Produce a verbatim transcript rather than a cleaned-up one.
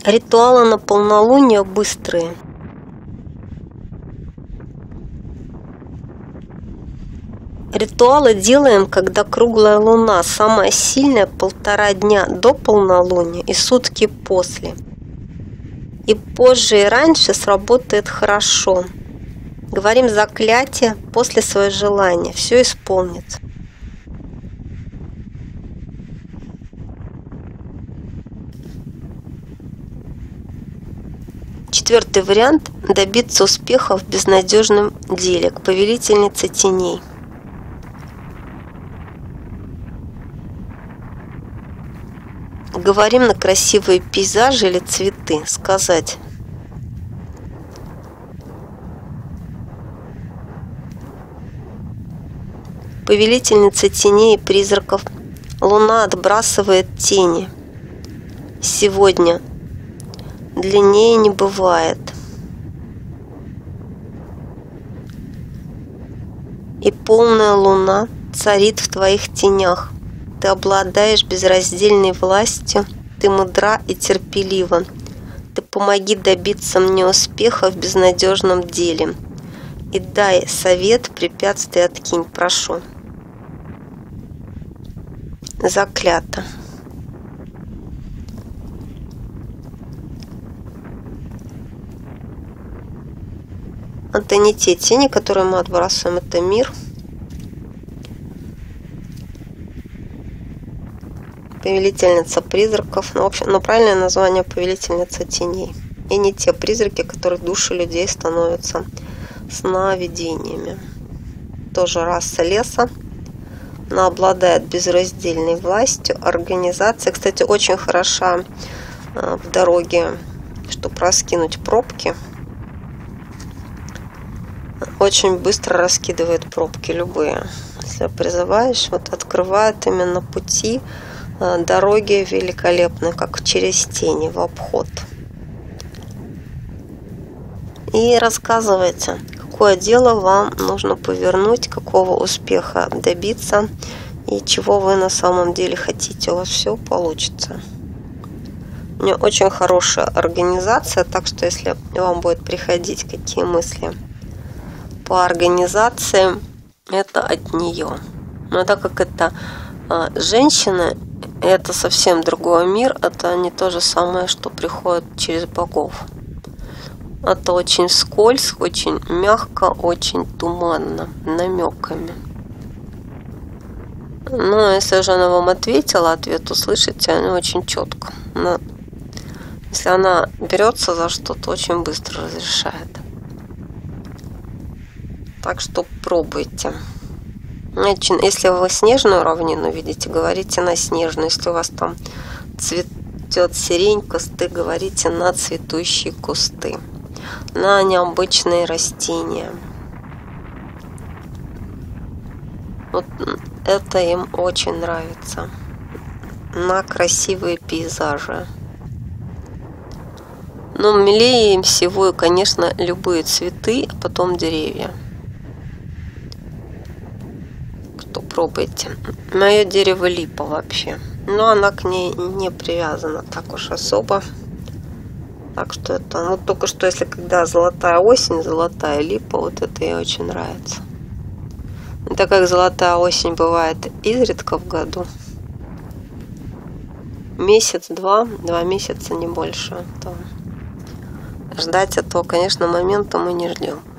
Ритуалы на полнолуние быстрые. Ритуалы делаем, когда круглая луна, самая сильная полтора дня до полнолуния и сутки после. И позже и раньше сработает хорошо. Говорим заклятие после своего желания, все исполнится. Четвертый вариант – добиться успеха в безнадежном деле, к повелительнице теней. Говорим на красивые пейзажи или цветы, сказать: повелительница теней и призраков, луна отбрасывает тени. Сегодня длиннее не бывает. И полная луна царит в твоих тенях. Ты обладаешь безраздельной властью, ты мудра и терпелива. Ты помоги добиться мне успеха в безнадежном деле. И дай совет, препятствия откинь, прошу. Заклято. Это не те тени, которые мы отбрасываем, это мир. Повелительница призраков. Ну, в общем, но правильное название — повелительница теней. И не те призраки, которые души людей становятся сновидениями. Тоже раса леса. Она обладает безраздельной властью, организацией. Кстати, очень хороша в дороге, чтобы раскинуть пробки. Очень быстро раскидывает пробки любые. Если призываешь, вот открывает именно пути, дороги великолепные, как через тени, в обход. И рассказывайте, какое дело вам нужно повернуть, какого успеха добиться и чего вы на самом деле хотите. У вас все получится. У меня очень хорошая организация, так что если вам будет приходить какие мысли по организации, это от нее. Но так как это а, женщины, это совсем другой мир, это не то же самое, что приходит через богов. Это очень вскользь, очень мягко, очень туманно, намеками. Но если же она вам ответила, ответ услышите, она очень четко. Но если она берется за что-то, очень быстро разрешает. Так что пробуйте. Если вы снежную равнину видите, говорите на снежную. Если у вас там цветет сирень, кусты, говорите на цветущие кусты. На необычные растения. Вот это им очень нравится. На красивые пейзажи. Но милее им всего, конечно, любые цветы, а потом деревья. Пробуйте. Мое дерево липа вообще. Но она к ней не привязана так уж особо. Так что это... Вот только что, если когда золотая осень, золотая липа, вот это ей очень нравится. И так как золотая осень бывает изредка в году, месяц-два, два месяца, не больше, то ждать этого, конечно, момента мы не ждем.